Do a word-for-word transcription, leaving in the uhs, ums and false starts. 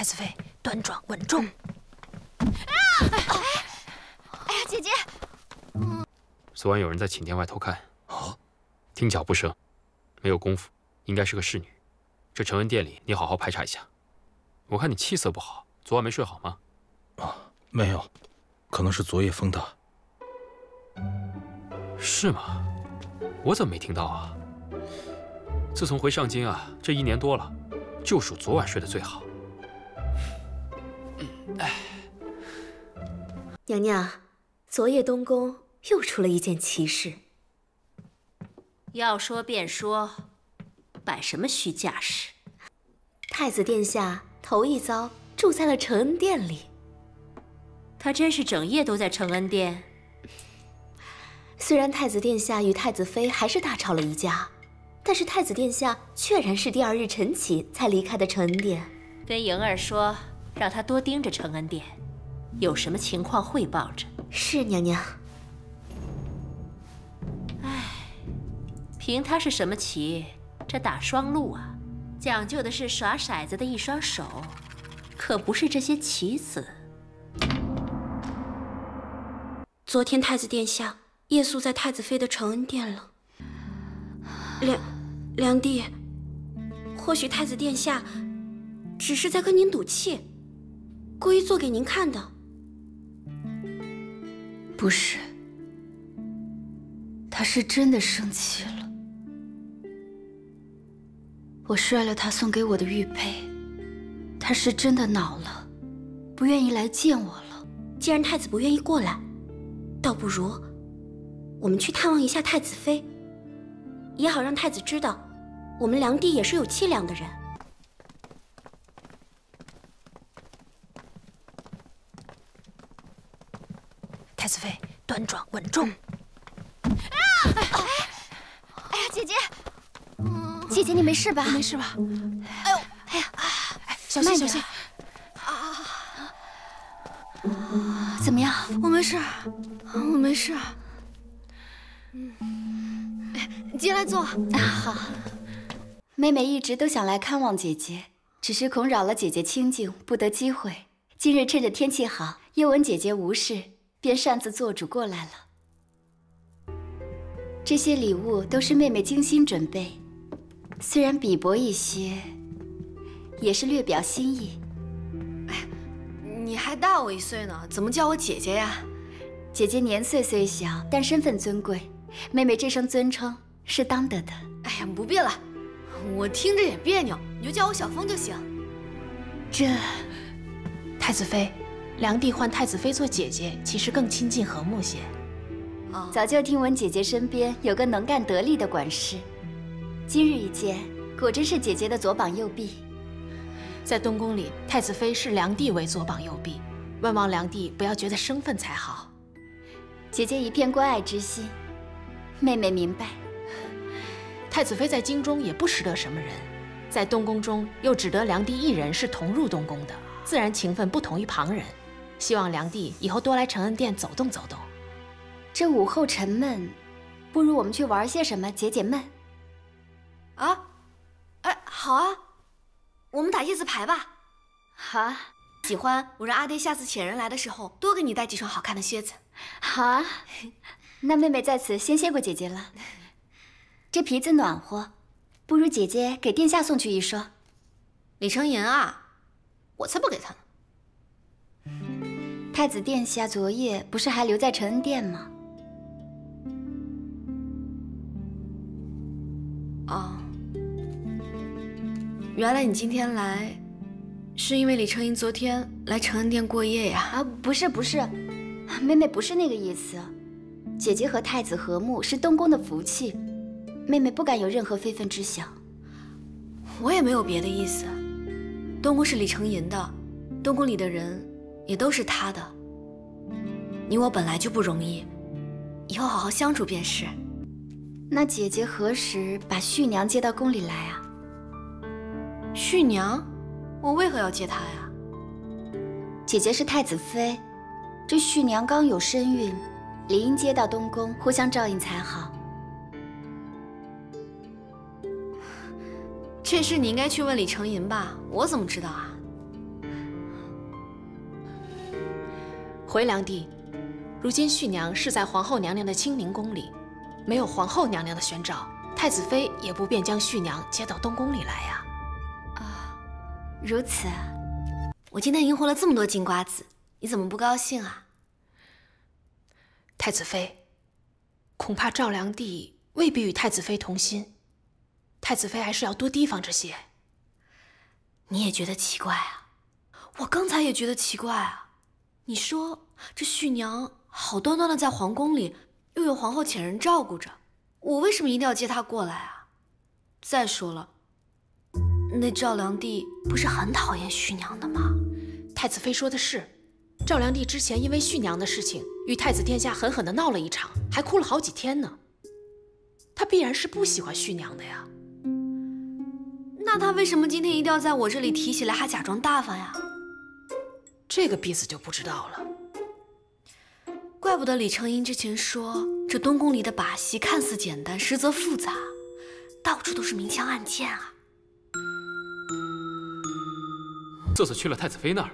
太子妃端庄稳重。 嗯、啊！哎，哎呀，姐姐！ 嗯，昨晚有人在寝殿外偷看，啊，听脚步声，没有功夫，应该是个侍女。这承恩殿里，你好好排查一下。我看你气色不好，昨晚没睡好吗？ 啊，没有，可能是昨夜风大。 是吗？我怎么没听到啊？自从回上京啊，这一年多了，就属昨晚睡得最好。哎， 娘娘，昨夜东宫又出了一件奇事。 要说便说，摆什么虚架势？ 太子殿下头一遭住在了承恩殿里。 他真是整夜都在承恩殿。 虽然太子殿下与太子妃还是大吵了一架，但是太子殿下确然是第二日晨起才离开的承恩殿。 跟莹儿说，让他多盯着承恩殿，有什么情况汇报着。 是娘娘。 唉，凭他是什么棋，这打双路啊，讲究的是耍骰子的一双手，可不是这些棋子。 昨天太子殿下夜宿在太子妃的承恩殿了。梁梁帝，或许太子殿下只是在跟您赌气，故意做给您看的。 不是，他是真的生气了。我摔了他送给我的玉佩，他是真的恼了，不愿意来见我了。 既然太子不愿意过来，倒不如我们去探望一下太子妃，也好让太子知道，我们梁帝也是有气量的人。 太子妃端庄稳重。 嗯、啊！哎，哎呀，姐姐，嗯、姐姐你没事吧？ 没事吧？ 哎呦，哎呀， 哎，小心小心！ 啊！ 怎么样？ 我没事，我没事。嗯，进来坐。 啊，好。妹妹一直都想来看望姐姐，只是恐扰了姐姐清静，不得机会。今日趁着天气好，又闻姐姐无事，便擅自做主过来了。这些礼物都是妹妹精心准备，虽然鄙薄一些，也是略表心意。 哎，你还大我一岁呢，怎么叫我姐姐呀？ 姐姐年岁虽小，但身份尊贵，妹妹这声尊称是当得的。 哎呀，不必了，我听着也别扭，你就叫我小风就行。 这， 太子妃，梁帝唤太子妃做姐姐，其实更亲近和睦些。 哦， 早就听闻姐姐身边有个能干得力的管事，今日一见，果真是姐姐的左膀右臂。 在东宫里，太子妃视梁帝为左膀右臂，万望梁帝不要觉得生分才好。 姐姐一片关爱之心，妹妹明白。 太子妃在京中也不识得什么人，在东宫中又只得梁帝一人是同入东宫的，自然情分不同于旁人。希望梁帝以后多来承恩殿走动走动。 这午后沉闷，不如我们去玩些什么解解闷。 啊，哎，好啊，我们打叶子牌吧。 好啊。 喜欢，我让阿爹下次遣人来的时候多给你带几双好看的靴子。 好啊，那妹妹在此先谢过姐姐了。这皮子暖和，不如姐姐给殿下送去一双。 李承言啊，我才不给他呢。 太子殿下昨夜不是还留在承恩殿吗？ 哦，原来你今天来，是因为李承言昨天来承恩殿过夜呀？ 啊，不是不是，妹妹不是那个意思。姐姐和太子和睦是东宫的福气，妹妹不敢有任何非分之想。 我也没有别的意思，东宫是李承言的，东宫里的人也都是他的。你我本来就不容易，以后好好相处便是。 那姐姐何时把续娘接到宫里来啊？ 续娘？我为何要接她呀？ 姐姐是太子妃，这续娘刚有身孕，理应接到东宫互相照应才好。 这事你应该去问李承言吧，我怎么知道啊？ 回良娣，如今续娘是在皇后娘娘的清宁宫里，没有皇后娘娘的宣召，太子妃也不便将续娘接到东宫里来呀。 啊，如此啊。 我今天赢回了这么多金瓜子，你怎么不高兴啊？ 太子妃，恐怕赵良娣未必与太子妃同心，太子妃还是要多提防这些。 你也觉得奇怪啊？我刚才也觉得奇怪啊。你说这续娘好端端的在皇宫里，又有皇后遣人照顾着，我为什么一定要接她过来啊？再说了，那赵良娣不是很讨厌续娘的吗？ 太子妃说的是，赵良娣之前因为续娘的事情与太子殿下狠狠地闹了一场，还哭了好几天呢。她必然是不喜欢续娘的呀。 那她为什么今天一定要在我这里提起来，还假装大方呀？ 这个婢子就不知道了。 怪不得李承英之前说，这东宫里的把戏看似简单，实则复杂，到处都是明枪暗箭啊。 这次去了太子妃那儿，